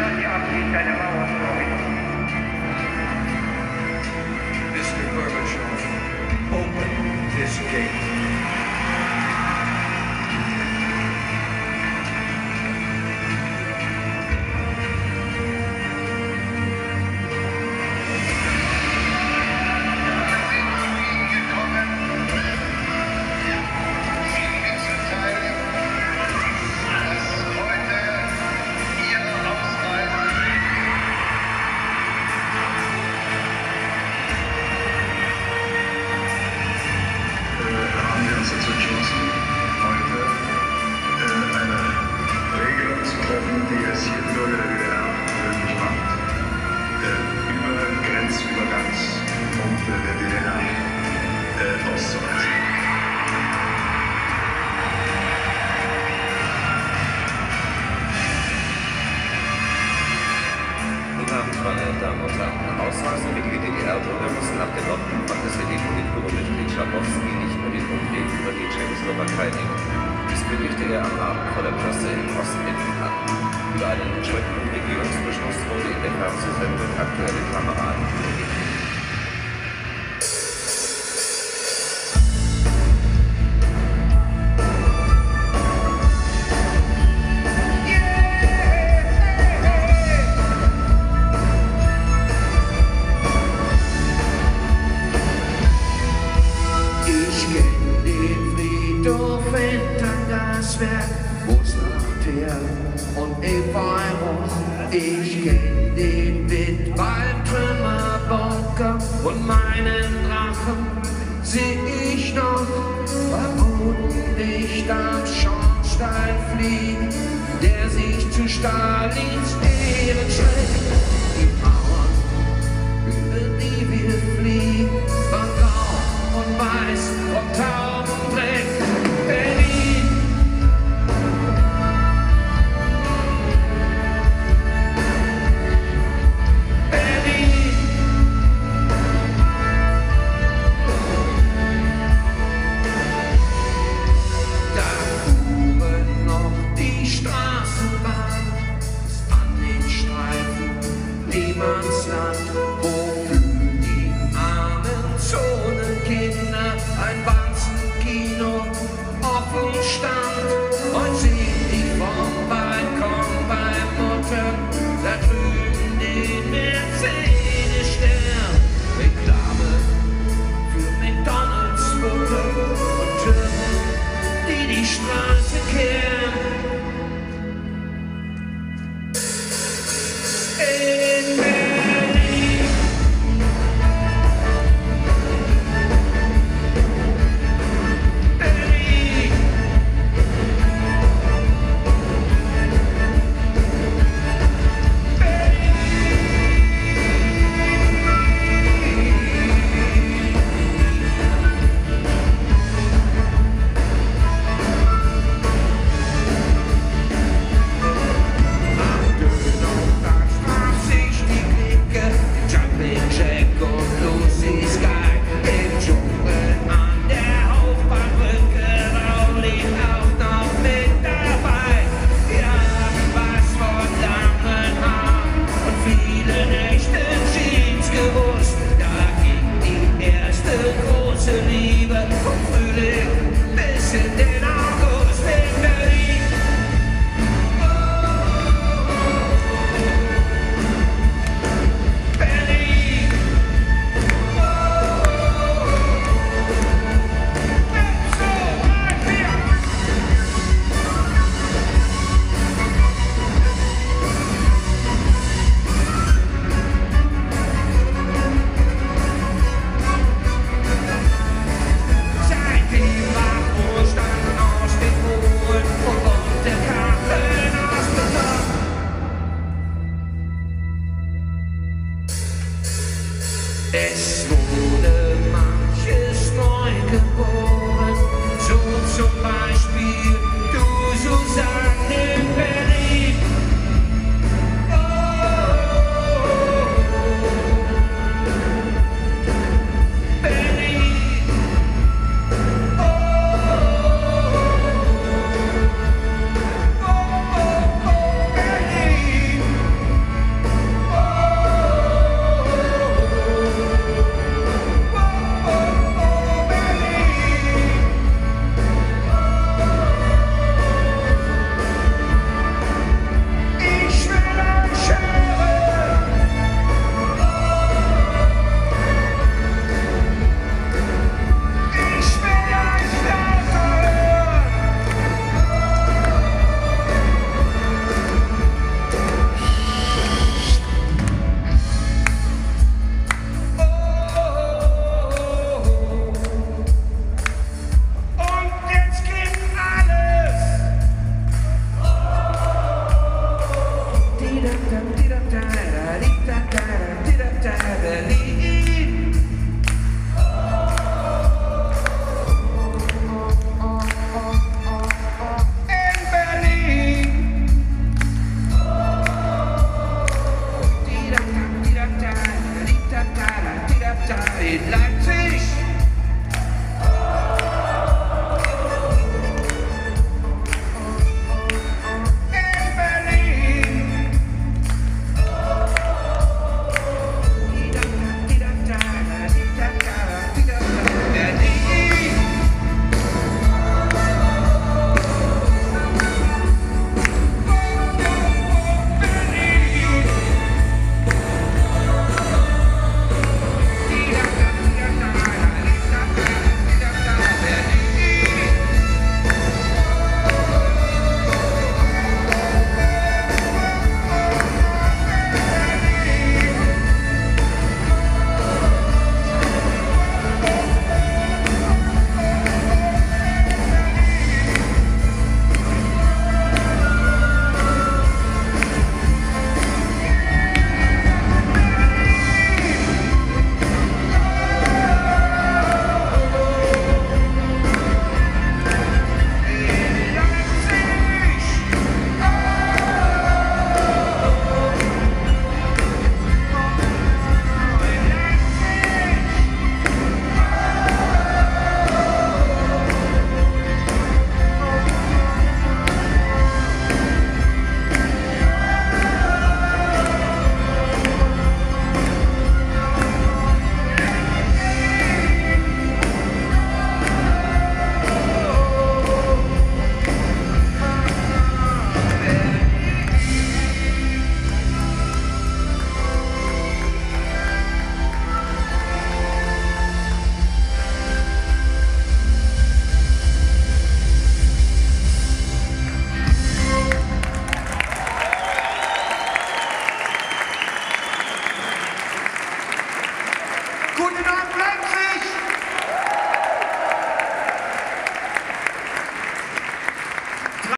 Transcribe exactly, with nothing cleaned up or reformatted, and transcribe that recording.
die Absicht einer Mauerstörung. Mister Gorbachev, open this gate. die es hier Bürger der D D R möglich macht, äh, über Grenzübergangspunkte der D D R äh, auszuweisen. Guten Abend, meine Damen und Herren. Ausweisende D D R-Bürger müssen nach dem Nordblock des S E D-Politbüro-Mitglied Schabowski nicht nur den Umweg über die Tschechoslowakei nehmen. Dies kündigte er am Abend vor der Presse in Ostberlin an. Über einen entsprechenden Regierungsbeschluss wurde in der Fernsehsendung Aktuelle Kameraden berichtet. Wo's nachher und Efeuros. Ich kenn den Witwald-Trümmerbunker und meinen Drachen seh ich noch vermuten dicht am Schornstein fliegen, der sich zu Stalins Ehren schlägt. Die Mauern, über die wir fliegen, waren grau und weiß und Taubendreck. Berlin. Niemandsland, wo für die armen Zonenkinder ein Wanzenkino Guten Abend, Leipzig!